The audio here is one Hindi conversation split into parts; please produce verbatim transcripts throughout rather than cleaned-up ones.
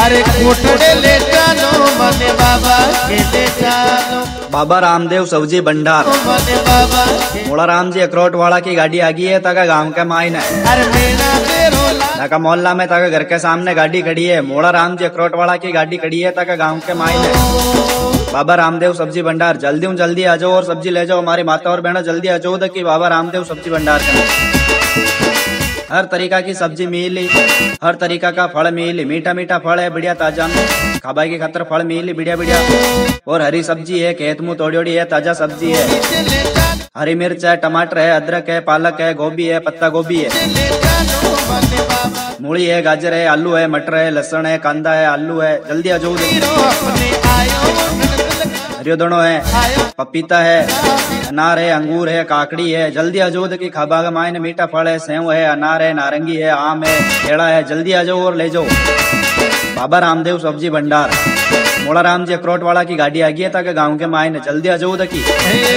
अरे कोटड़े ले जानो मने बाबा के ले जानो। बाबा रामदेव सब्जी भंडार मने बाबा मोड़ा राम जी अखरोट वाला की गाड़ी आ गई है। ताका गांव के मायने अरे मेरा बेरोला ताका मोहल्ला में ताका घर के सामने गाड़ी खड़ी है। मोड़ा राम जी अखरोट वाला की गाड़ी खड़ी है। ताका गांव के मायने बाबा रामदेव सब्जी भंडार जल्दी हूँ जल्दी आ जाओ और सब्जी ले जाओ। हमारी माता और बहना जल्दी आ जाओ कि बाबा रामदेव सब्जी भंडार का हर तरीका की सब्जी मिली, हर तरीका का फल मिली। मीठा मीठा फल है बढ़िया ताजा, खाबाई की खतर फल मिली बढ़िया बढ़िया। और हरी सब्जी है, खेत मुँह तोड़ी है, ताजा सब्जी है। हरी मिर्च है, टमाटर है, अदरक है, पालक है, गोभी है, पत्ता गोभी है, मूली है, गाजर है, आलू है, मटर है, लहसुन है, कांदा है, आलू है। जल्दी आ जाओ। हरियोदनो है, पपीता है, अनार है, अंगूर है, काकड़ी है। जल्दी आ जाओ कि खाबा का मायने मीठा फल है, सेव है, अनार है, नारंगी है, आम है, केला है। जल्दी आ जाओ और ले जाओ। बाबा रामदेव सब्जी भंडार मोड़ा राम जी अखरोट वाला की गाड़ी आ गई है। ताकि गांव के मायने जल्दी आ जाओ। की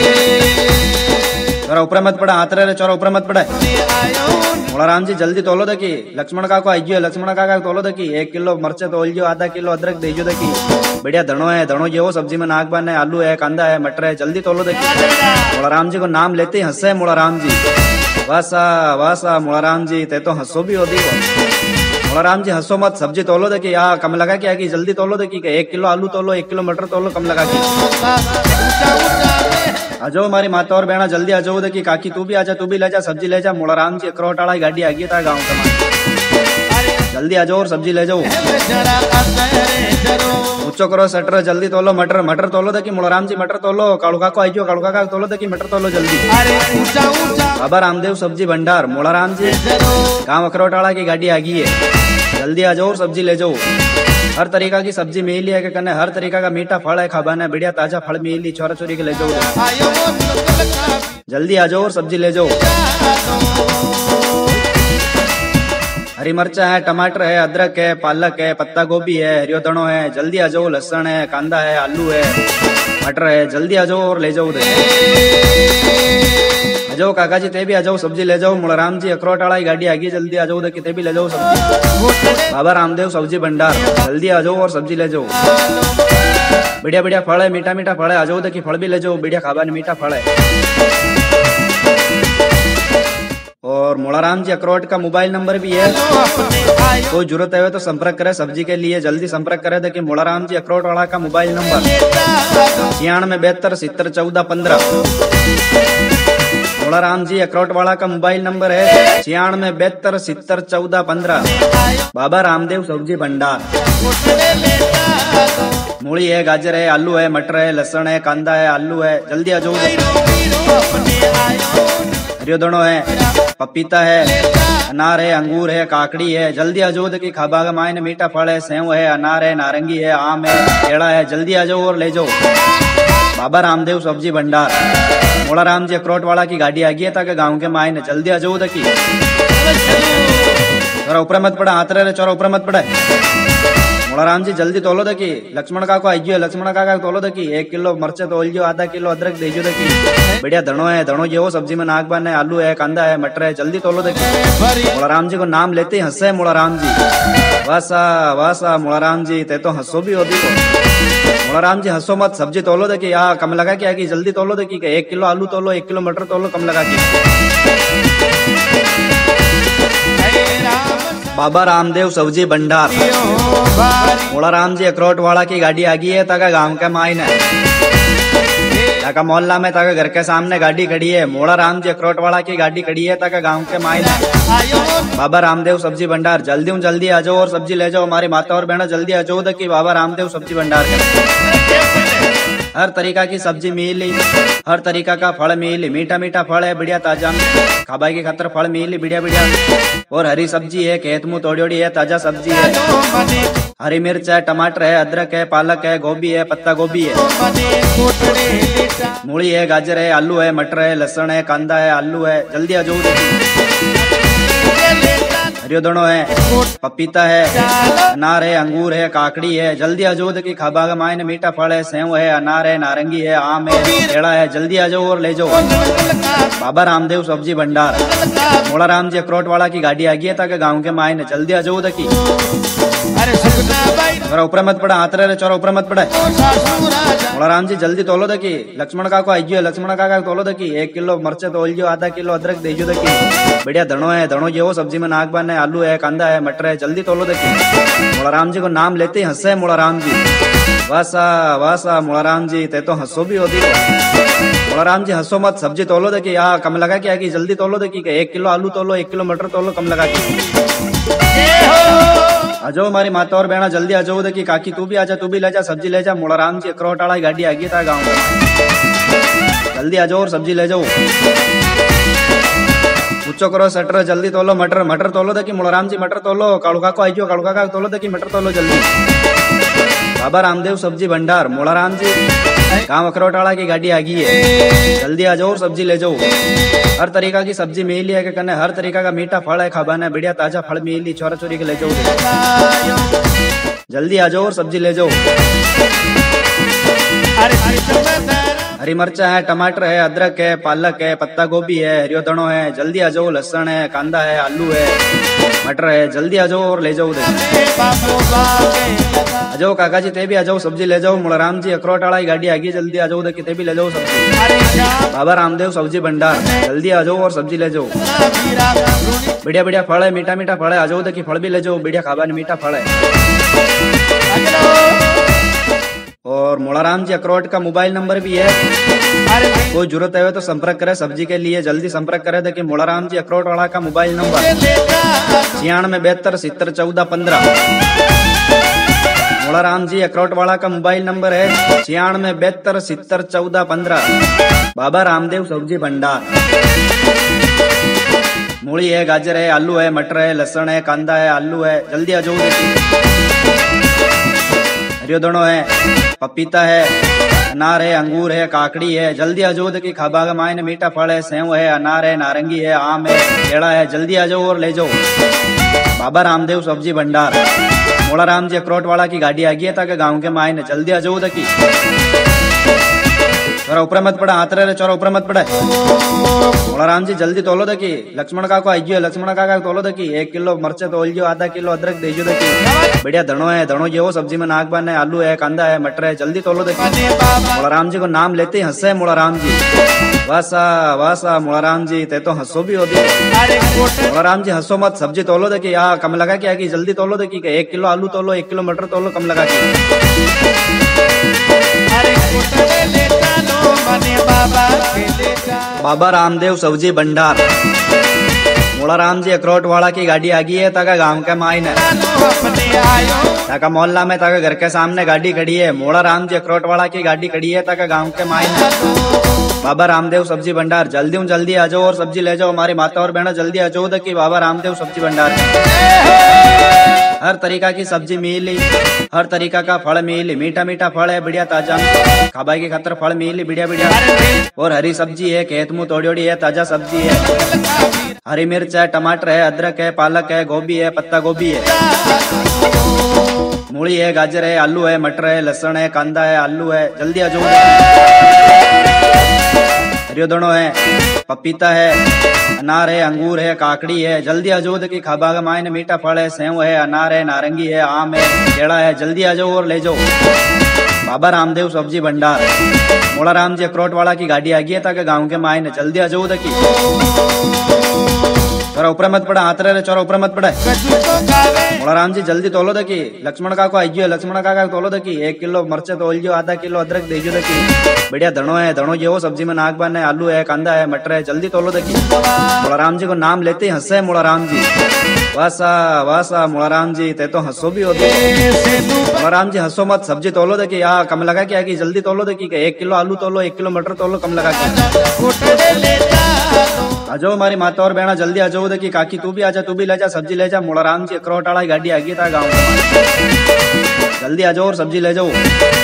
चोरा ऊपर मत पड़ा, हाथ रहे चोरा ऊपर मत पड़ा। मोड़ा राम जी जल्दी तोलो दकी। लक्ष्मण का को आई लक्ष्मण का तोलो दकी। एक किलो मरचे तोल जो, आधा किलो अदरक दे जो दकी। बढ़िया धनो है, धनो जो सब्जी में नाक बन है, आलू है, कांदा है, मटर है। जल्दी तोलो दकी। मोड़ा राम जी को नाम लेते ही हंसे मोड़ा राम जी। वासा वासा मोड़ा राम जी ते तो हंसो भी होती हो। मोड़ा राम जी हंसो मत, सब्जी तोलो दकी। यहाँ कम लगा क्या की जल्दी तोलो दकी। एक किलो आलू तोलो, एक किलो मटर तोलो, कम लगा के आ जाओ। हमारी माता और बहना जल्दी आ जाओ। देखी काकी तू भी आजा, तू भी ले जा, सब्जी ले जा। मोड़ा राम जी अखरोट वाला गाड़ी आ गई था गाँव का। जल्दी आ जाओ और सब्जी ले जाओ। ऊंचो करो सटर, जल्दी तोलो। मटर मटर तोलो देखी। मोड़ा राम जी मटर तोलो। कालुका को आई जो, कालुका का तोलो देखी। मटर तोलो जल्दी। बाबा रामदेव सब्जी भंडार मोड़ा राम जी गाँव अखरोट वाला की गाड़ी आ गई है। जल्दी आ जाओ, सब्जी ले जाओ। हर तरीका की सब्जी मिली है, कने हर तरीका का मीठा फल है, खाबाना बढ़िया ताजा फल मिली। छोरा छोरी के ले जाओ। जल्दी आ जाओ और सब्जी ले जाओ। हरी मिर्चा है, टमाटर है, अदरक है, पालक है, पत्ता गोभी है, हरियोदनो है। जल्दी आ जाओ। लहसुन है, कांदा है, आलू है, मटर है। जल्दी आ जाओ और ले जाओ। आ जाओ काका जी, ते भी आ जाओ, सब्जी ले जाओ। मोड़ा राम जी अखरोट वाला गाड़ी आ गई। जल्दी आ जाओ। देखी ते भी ले जाओ सब्जी। बाबा रामदेव सब्जी भंडार जल्दी आ जाओ और सब्जी ले जाओ। बढ़िया बढ़िया फल है, मीठा मीठा फल है। आ जाओ। देखी फल भी ले जाओ, बढ़िया खाबा मीठा फल है। और मोड़ा राम जी अखरोट का मोबाइल नंबर भी है, कोई जरूरत है तो संपर्क करे सब्जी के लिए। जल्दी संपर्क करे। देखिए मोड़ा राम जी अखरोट वाला का मोबाइल नंबर छियानवे बहत्तर सितर चौदह पंद्रह। मोड़ा राम जी अखरोट वाला का मोबाइल नंबर है छियानवे बहत्तर सितर चौदह पंद्रह। बाबा रामदेव सब्जी भंडार। मूली है, गाजर है, आलू है, मटर है, लहसुन है, कांदा है, आलू है। जल्दी आ जाओ। हरियोदनो है, पपीता है, अनार है, अंगूर है, काकड़ी है। जल्दी आ जाओ। कि खाबा का मायने मीठा फल है, सेव है, अनार है, नारंगी है, आम है, केला है। जल्दी आ जाओ और ले जाओ। बाबा रामदेव सब्जी भंडार मोड़ा राम जी अखरोट वाला की गाड़ी आ गई है। ताकि गाँव के मायने जल्दी आ जाओ। की चोरा ऊपर मत पड़ा, हाथ रहे चोरा ऊपर मत पड़ा। मोड़ा राम जी जल्दी तोलो दकी। लक्ष्मण का को आई लक्ष्मण का तोलो दकी। एक किलो मरचे तोल जो, आधा किलो अदरक दे जो दकी। बढ़िया धनो है, धनो जो सब्जी में नाक बन है, आलू है, कांदा है, मटर है। जल्दी तोलो दकी। मोड़ा राम जी को नाम लेते ही हंसे मोड़ा राम जी। वासा वासा मोड़ा राम जी ते तो हंसो भी होती हो। मोड़ा राम जी हंसो मत, सब्जी तोलो देखी। यहाँ कम लगा क्या की जल्दी तोलो देखी। एक किलो आलू तोलो, एक किलो मटर तोलो, कम लगा की। बाबा रामदेव सब्जी भंडार मोड़ा राम जी अखरोट वाला की गाड़ी आ गई है। ताका गांव के मायने ताका मोहल्ला में ताका घर के सामने गाड़ी खड़ी है। मोड़ा राम जी अखरोट वाला की गाड़ी खड़ी है। ताका गांव के मायने बाबा रामदेव सब्जी भंडार जल्दी हूँ जल्दी आ जाओ और सब्जी ले जाओ। हमारी माता और बहना जल्दी आ जाओ। कि बाबा रामदेव सब्जी भंडार हर तरीका की सब्जी मिली, हर तरीका का फल मिली। मीठा मीठा फल है, बढ़िया ताजा, खाबाई की खतर फल मिली बढ़िया बढ़िया। और हरी सब्जी है, खेत मुँह तोड़ी है, ताजा सब्जी है। हरी मिर्च है, टमाटर है, अदरक है, पालक है, गोभी है, पत्ता गोभी है, मूली है, गाजर है, आलू है, मटर है, लहसुन है, कांदा है, आलू है। जल्दी आ जाओ। हरियोदनो है, पपीता है, अनार है, अंगूर है, काकड़ी है। जल्दी आ जाओ। कि खाबा का मायने मीठा फल है, सेव है, अनार है, नारंगी है, आम है, केला है। जल्दी आ जाओ और ले जाओ। बाबा रामदेव सब्जी भंडार मोड़ा राम जी अखरोट वाला की गाड़ी आ गई है। ताकि गाँव के मायने जल्दी आ जाओ। की चोरा ऊपर मत पड़ा, हाथ रे चोरा ऊपर मत पड़ा। मोला राम जी जल्दी तोलो दकी, लक्ष्मण काको आइयो, लक्ष्मण काका तोलो दकी, एक किलो मरचे तोल जो, आधा किलो अदरक देजो दकी, बढ़िया धनो है, धनो जो सब्जी में नाक बन है, आलू है, कांदा है, मटर है, जल्दी तोलो दकी। मोला राम जी को नाम लेते ही हंसे मोला राम जी, वासा वासा मोला राम जी, ते तो हंसो भी होती हो। मोला राम जी हंसो मत, सब्जी तोलो दकी, यहाँ कम लगा क्या कि जल्दी तोलो दकी, एक किलो आलू तोलो, एक किलो मटर तोलो, कम लगा के। आजो हमारी माता और बहना जल्दी आ जाओ देखी, काकी तू भी आजा, तू भी ले जा, सब्जी ले जा। मोला राम जी अखरोट वाला गाड़ी आ गई था गाँव में, जल्दी आ जाओ और सब्जी ले जाओ। पूछो करो सटर जल्दी तोलो, मटर मटर तोलो देखी, मोला राम जी मटर तोलो, कालू काको आइयो, कालू काका तोलो देखी, मटर तोलो जल्दी। बाबा रामदेव सब्जी भंडार मोला राम जी गाँव अखरोट वाला की गाड़ी आ गई है, जल्दी आ जाओ और सब्जी ले जाओ। हर तरीका की सब्जी मिली है, कने हर तरीका का मीठा फल है, खाबाना बढ़िया ताजा फल मिली, छोरा छोरी के ले जाओ, जल्दी आ जाओ और सब्जी ले जाओ। हरी मिर्चा है, टमाटर है, अदरक है, पालक है, पत्ता गोभी है, हरियो धनो है, जल्दी आ जाओ। लहसुन है, कांदा है, आलू है, मटर है, जल्दी आ जाओ और ले जाओ। आ जाओ काका जी, ते भी आ जाओ, सब्जी ले जाओ। मोला राम जी अखरोट वाला गाड़ी आ गई, जल्दी आ जाओ देखी, ते भी ले जाओ सब्जी। बाबा रामदेव सब्जी भंडार, जल्दी आ जाओ और सब्जी ले जाओ। बढ़िया बढ़िया फल है, मीठा मीठा फल है, आ जाओ देखी, फल भी ले जाओ, बढ़िया खाबा मीठा फल है। और मोला राम जी अखरोट का मोबाइल नंबर भी है, कोई जरूरत है तो संपर्क करे, सब्जी के लिए जल्दी संपर्क करे। देखिए मोला राम जी अखरोट वाला का मोबाइल नंबर छियानवे बहत्तर सितर चौदह पंद्रह। मोला राम जी अखरोट वाला का मोबाइल नंबर है छियानवे बहत्तर सितर चौदह पंद्रह। बाबा रामदेव सब्जी भंडार। मूली है, गाजर है, आलू है, मटर है, लहसुन है, कांदा है, आलू है, जल्दी आ जाओ। हरियो धनो है, पपीता है, अनार है, अंगूर है, काकड़ी है, जल्दी आ जाओ देखी, खाबा का मायने मीठा फल है, सेव है, अनार है, नारंगी है, आम है, केला है, जल्दी आ जाओ और ले जाओ। बाबा रामदेव सब्जी भंडार मोला राम जी अखरोट वाला की गाड़ी आ गई है ताकि गाँव के मायने, जल्दी आ जाओ देखी। चोरा ऊपर मत पड़ा, हाथ रे चोरा ऊपर मत पड़ा। मोला राम जी जल्दी तोलो देखी, लक्ष्मण काको आइयो, लक्ष्मण काका तोलो देखी, एक किलो मरचे तोल जो, आधा किलो अदरक देजो देखी, बढ़िया धनो है, धनो जो सब्जी में नाक बन है, आलू है, कांदा है, मटर है, जल्दी तोलो देखी। मोला राम जी को नाम लेते ही हंसे मोला राम जी, वासा वासा मोला राम जी, ते तो हंसो भी होती। मोला राम जी हंसो मत, सब्जी तोलो देखी, यहाँ कम लगा क्या कि जल्दी तोलो देखी, एक किलो आलू तोलो, एक किलो मटर तोलो, कम लगा के। बाबा रामदेव सब्जी भंडार मोला राम जी अखरोट वाला की गाड़ी आ गई है ताका गांव के मायने, ताका मोहल्ला में, ताका घर के सामने गाड़ी खड़ी है। मोला राम जी अखरोट वाला की गाड़ी खड़ी है ताका गांव के मायने। बाबा रामदेव सब्जी भंडार, जल्दी हूँ जल्दी आ जाओ और सब्जी ले जाओ। हमारी माता और बहना जल्दी आ जाओ देखी, बाबा रामदेव सब्जी भंडार हर तरीका की सब्जी मिली, हर तरीका का फल मिली, मीठा मीठा फल है, बढ़िया ताजा खाबाई की खातर फल मिली, बढ़िया बढ़िया। और हरी सब्जी है, खेत मुँह तोड़ी है, ताजा सब्जी है, हरी मिर्च है, टमाटर है, अदरक है, पालक है, गोभी है, पत्ता गोभी है, मूली है, गाजर है, आलू है, मटर है, लहसुन है, कांदा है, आलू है, जल्दी आ जाओ। हरियो धनो है, पपीता है, अनार है, अंगूर है, काकड़ी है, जल्दी आ जाओ देखी, खाबा का मायने मीठा फल है, सेव है, अनार है, नारंगी है, आम है, केला है, जल्दी आ जाओ और ले जाओ। बाबा रामदेव सब्जी भंडार मोला राम जी अखरोट वाला की गाड़ी आ गई है ताकि गाँव के मायने, जल्दी आ जाओ देखी। चोरा ऊपर मत पड़ा, हाथ रे चोरा ऊपर मत पड़ा। मोला राम जी जल्दी तोलो देखी, लक्ष्मण काको आइयो, लक्ष्मण काका तोलो देखी, एक किलो मरचे तोल जो, आधा किलो अदरक देजो देखी, बढ़िया धनो है, धनो जो सब्जी में नाक बन है, आलू है, कांदा है, मटर है, जल्दी तोलो देखी। मोला राम जी को नाम लेते ही हंसे मोला राम जी, वासा वासा मोला राम जी, ते तो हंसो भी होती। मोला राम जी हंसो मत, सब्जी तोलो देखी, यहाँ कम लगा क्या कि जल्दी तोलो देखी, एक किलो आलू तोलो, एक किलो मटर तोलो, कम लगा के। आ जाओ हमारी माता और बहना जल्दी आ जाओ देखी, काकी तू भी आजा, तू भी ले जा, सब्जी ले जा। मोला राम जी अखरोट वाला गाड़ी आ गई था गाँव में, जल्दी आ जाओ और सब्जी ले जाओ।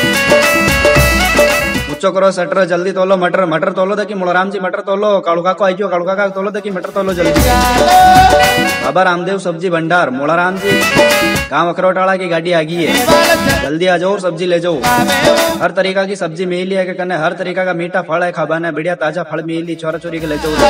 पूछो करो सटर जल्दी तोलो, मटर मटर तोलो देखी, मोला राम जी मटर तोलो, कालू काको आइयो, कालू काका तोलो देखी, मटर तोलो जल्दी। बाबा रामदेव सब्जी भंडार मोला राम जी गाँव अखरोट वाला की गाड़ी आ गई है, जल्दी आ जाओ और सब्जी ले जाओ। हर तरीका की सब्जी मिली है, कने हर तरीका का मीठा फल है, खाबाना बढ़िया ताजा फल मिली, छोरा छोरी के ले जाओ,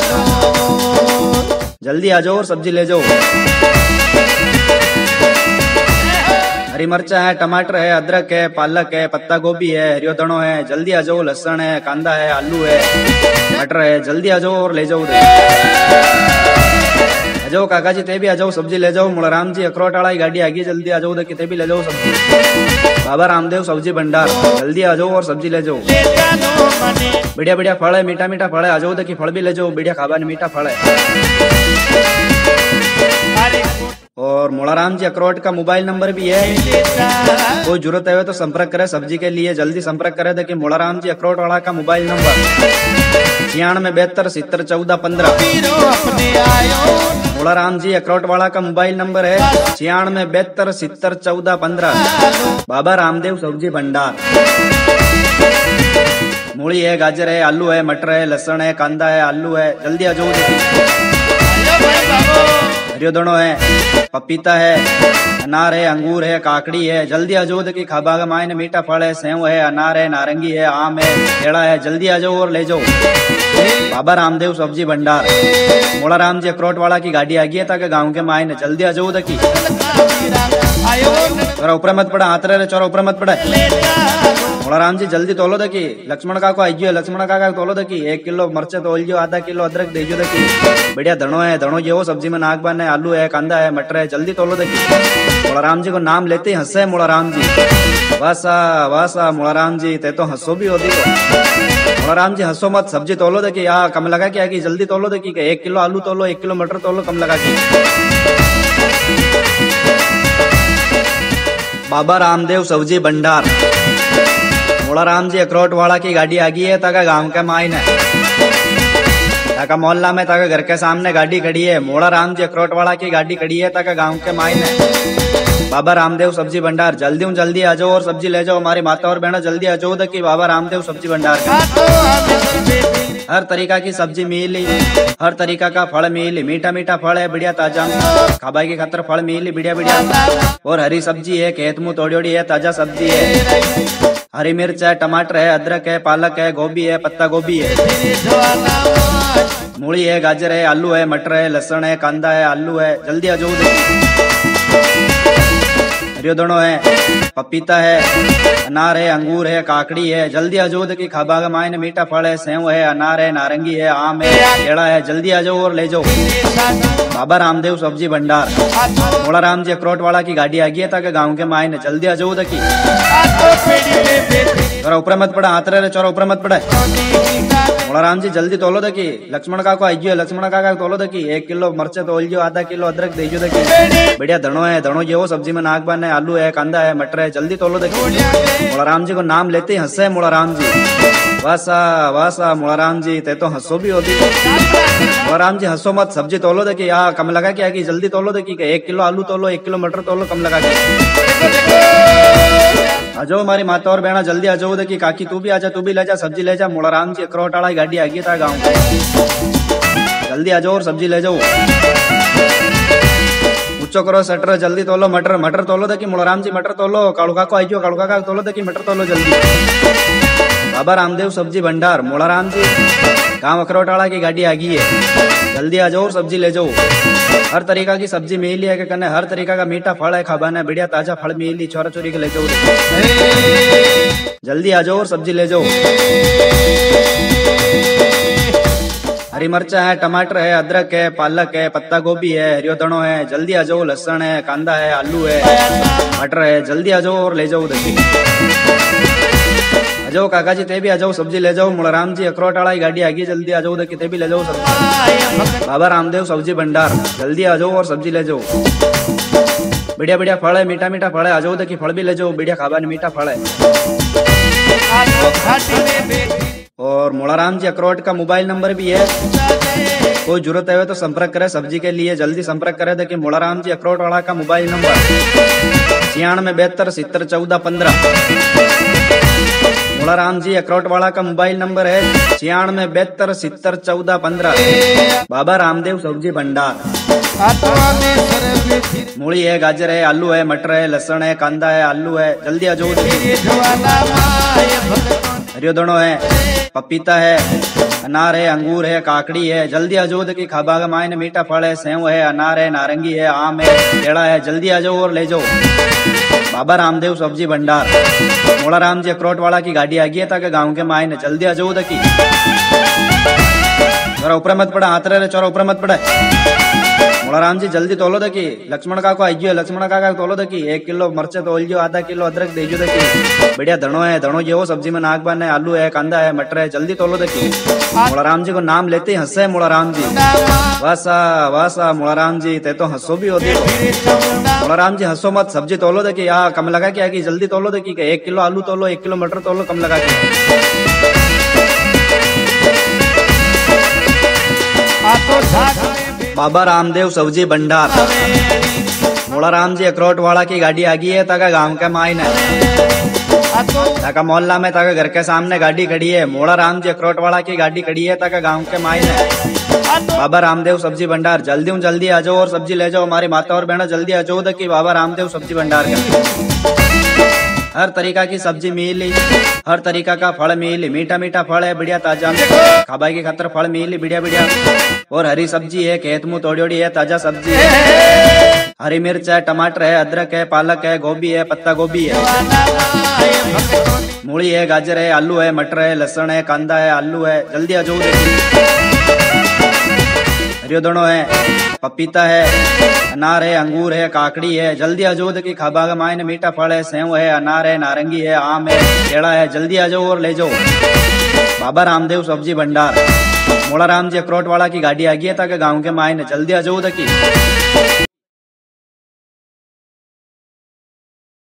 जल्दी आ जाओ और सब्जी ले जाओ। हरी मिर्चा है, टमाटर है, अदरक है, पालक है, पत्ता गोभी है, हरियो धनो है, जल्दी आ जाओ। लहसुन है, कांदा है, आलू है, मटर है, जल्दी आ जाओ और ले जाओ। आ जाओ काका जी, ते भी आ जाओ, सब्जी ले जाओ। मुलाराम जी अखरोट वाला गाड़ी आ गई, जल्दी आ जाओ, ते भी ले जाओ सब्जी। बाबा रामदेव सब्जी भंडार, जल्दी आ जाओ और सब्जी ले जाओ। बढ़िया बढ़िया फल है, मीठा मीठा फल है, आ जाओ देखी फल भी ले जाओ। बढ़िया खाबा मीठा फल है। और मुलाराम जी अखरोट का मोबाइल नंबर भी है, कोई जरूरत है तो संपर्क करे सब्जी के लिए, जल्दी संपर्क करे। देखिए मुलाराम जी अखरोट वाला का मोबाइल नंबर छियानवे बहत्तर सितर चौदह पंद्रह। मुलाराम जी अखरोट वाला का मोबाइल नंबर है छियानवे बहत्तर सितर चौदह पंद्रह। बाबा रामदेव सब्जी भंडार। मूली है, गाजर है, आलू है, मटर है, लहसुन है, कांदा है, आलू है, जल्दी आ जाओ। हरियो धनो है, पपीता है, अनार है, अंगूर है, काकड़ी है, जल्दी आ जाओ। देखिए खाबा का मायने मीठा फल है, सेव है, अनार है, नारंगी है, आम है, केला है, जल्दी आ जाओ और ले जाओ। बाबा रामदेव सब्जी भंडार। मुलाराम जी अखरोट वाला की गाड़ी आ गई है ताकि गाँव के मायने, जल्दी आ जाओ। देखी चोरा ऊपर मत पड़ा, हाथ रहे चोरा ऊपर मत पड़े। मुलाराम जी जल्दी तोलो देखी, लक्ष्मण काको आई गयो, लक्ष्मण काका तोलो देखी। एक किलो मरचे तोल जो, आधा किलो अदरक दे जो देखी। बढ़िया धनो है, धनो जो सब्जी में नाक बन है, आलू है, कांदा है, मटर है, जल्दी तोलो देखी। मुलाराम जी को नाम लेते ही हंसे मुलाराम जी। वासा वासा मुलाराम जी, ते तो हंसो भी होती। मुलाराम जी हंसो मत, सब्जी तोलो देखी। यहाँ कम लगा के आगे, जल्दी तोलो देखी। एक किलो आलू तोलो, एक किलो मटर तोलो, कम लगा के। बाबा रामदेव सब्जी भंडार। मुलाराम जी अखरोट वाला की गाड़ी आ गई है ताका गांव के मायने, ताका मोहल्ला में, ताका घर के सामने गाड़ी खड़ी है। मुलाराम जी अखरोट वाला की गाड़ी खड़ी है ताका गांव के मायने। बाबा रामदेव सब्जी भंडार, जल्दी जल्दी आ जाओ और सब्जी ले जाओ। हमारी माता और बहना जल्दी आ जाओ कि बाबा रामदेव सब्जी भंडार हर तरीका की सब्जी मिली, हर तरीका का फल मिली। मीठा मीठा फल है, बढ़िया ताजा खाबा की खातर फल मिली, बढ़िया बढ़िया। और हरी सब्जी है, खेत मुँह तोड़ी है, ताजा सब्जी है। हरी मिर्च है, टमाटर है, अदरक है, पालक है, गोभी है, पत्ता गोभी है, मूली है, गाजर है, आलू है, मटर है, लहसुन है, कांदा है, आलू है, जल्दी आ जाओ। हरियो धनो है, पपीता है, अनार है, अंगूर है, काकड़ी है, जल्दी आ जाओ। देखिए खाबा का मायने मीठा फल है, सेव है, अनार है, नारंगी है, आम है, केला है, जल्दी आ जाओ और ले जाओ। बाबा रामदेव सब्जी भंडार। मुलाराम जी अखरोट वाला की गाड़ी आ गई है ताकि गाँव के मायने, जल्दी आ जाओ। देखी चोरा ऊपर मत पड़ा, हाथ रहे चोरा ऊपर मत पड़े। मुलाराम जी जल्दी तोलो देखी, लक्ष्मण काको आई गयो, लक्ष्मण काका तोलो देखी। एक किलो मरचे तोल जो, आधा किलो अदरक दे जो देखी। बढ़िया धनो है, धनो जो सब्जी में नाक बन है, आलू है, कांदा है, मटर है, जल्दी तोलो देखी। मुलाराम जी को नाम लेते ही हंसे मुलाराम जी। वासा वासा मुलाराम जी, ते तो हंसो भी होती। मुलाराम जी हंसो मत, सब्जी तोलो देखी। यहाँ कम लगा के आगे, जल्दी तोलो देखी। एक किलो आलू तोलो, एक किलो मटर तोलो, कम लगा के। आ जाओ हमारी माता और बहना, जल्दी आ जाओ। देखी काकी तू भी आ जा, तू भी ले जा, सब्जी ले जा। मुलाराम जी अखरोट वाला गाड़ी आ गई था गाँव, जल्दी आ जाओ और सब्जी ले जाओ। ऊंचो करो शटर, जल्दी तोलो। मटर मटर तोलो देखी, मुलाराम जी मटर तोलो। कालू काको आई गयो, कालू काका तोलो देखी, मटर तोलो जल्दी। बाबा रामदेव सब्जी भंडार। मुलाराम जी गाँव अखरोट वाला की गाड़ी आ गई है, जल्दी आ जाओ और सब्जी ले जाओ। हर तरीका की सब्जी मिली है, कने हर तरीका का मीठा फल है, खाबाना बढ़िया ताजा फल मिली। छोरा चोरी के ले जाओ, जल्दी आ जाओ और सब्जी ले जाओ। हरी मिर्चा है, टमाटर है, अदरक है, पालक है, पत्ता गोभी है, हरियो धनो है, जल्दी आ जाओ। लहसुन है, कांदा है, आलू है, मटर है, जल्दी आ जाओ और ले जाओ। देखिए आ जाओ काका जी, ते भी आ जाओ, सब्जी ले जाओ। मुलाराम जी अखरोट वाला गाड़ी आ गई, जल्दी आ जाओ। देखिए ते भी ले जाओ सब्जी। बाबा रामदेव सब्जी भंडार, जल्दी आ जाओ और सब्जी ले जाओ। बढ़िया बढ़िया फल है, मीठा मीठा फल है, आ जाओ। देखिए फल भी ले जाओ, बढ़िया खाबा मीठा फल है। और मुलाराम जी अखरोट का मोबाइल नंबर भी है, कोई जरूरत है तो संपर्क करे सब्जी के लिए, जल्दी संपर्क करे। देखिए मुलाराम जी अखरोट वाला का मोबाइल नंबर छियानवे बहत्तर सितर चौदह पंद्रह। मुलाराम जी अखरोट वाला का मोबाइल नंबर है छियानवे बहत्तर सितर चौदह पंद्रह। बाबा रामदेव सब्जी भंडार। मूली है, गाजर है, आलू है, मटर है, लहसुन है, कांदा है, आलू है, जल्दी आ जाओ। हरियो धनो है, पपीता है, अनार है, अंगूर है, काकड़ी है, जल्दी आ जाओ। देखिए खाबा का मायने मीठा फल है, सेव है, अनार है, नारंगी है, आम है, केला है, जल्दी आ जाओ और ले जाओ। बाबा रामदेव सब्जी भंडार मोड़ा राम जी अखरोट वाला की गाड़ी आ गई है ताकि गांव के माए ने जल्दी आ जाओ दकी चोरा ऊपर मत पड़ा हाथ रहे चोरा ऊपर मत पड़े मोड़ा राम जी जल्दी तोलो दकी लक्ष्मण काको आई गयो लक्ष्मण काका तोलो दकी एक किलो मरचे तोल जो आधा किलो अदरक दे जो दकी बढ़िया धनो है धनो जो सब्जी में नाक बन है आलू है कांदा है मटर है जल्दी तोलो दकी मोड़ा राम जी को नाम लेते ही हंसे मोड़ा राम जी वासा वासा मोड़ा राम जी ते तो हंसो भी होती मोड़ा राम जी हंसो मत सब्जी तोलो दकी आ कम लगा के आगे जल्दी तोलो दकी एक किलो आलू तोलो एक किलो मटर तोलो कम लगा के बाबा रामदेव सब्जी भंडार मोड़ा राम जी अखरोट वाला की गाड़ी आ गई है ताका गांव के माइन है ताका मोहल्ला में ताका घर के सामने गाड़ी खड़ी है मोड़ा राम जी अखरोट वाला की गाड़ी खड़ी है ताका गांव के माइन है बाबा रामदेव सब्जी भंडार जल्दी हूँ जल्दी आ जाओ और सब्जी ले जाओ हमारी माता और बहनों जल्दी आ जाओ कि बाबा रामदेव सब्जी भंडार का हर तरीका की सब्जी मिली हर तरीका का फल मिली मीठा मीठा फल है बढ़िया ताजा खाबाई की खातर फल मिली बढ़िया बढ़िया और हरी सब्जी है खेत मुंह तोड़ी है ताजा सब्जी है हरी मिर्च है टमाटर है अदरक है पालक है गोभी है पत्ता गोभी है मूली है गाजर है आलू है मटर है लहसुन है कांदा है आलू है जल्दी आ जाओ हरियो दोनों है पपीता है अनार है अंगूर है काकड़ी है जल्दी आ जाओ की खाबा का मायने मीठा फल है सेव है अनार है नारंगी है आम है केला है जल्दी आ जाओ और ले जाओ बाबा रामदेव सब्जी भंडार मोड़ा राम जी अखरोट वाला की गाड़ी आ गई है ताकि गांव के मायने जल्दी आ जाओ की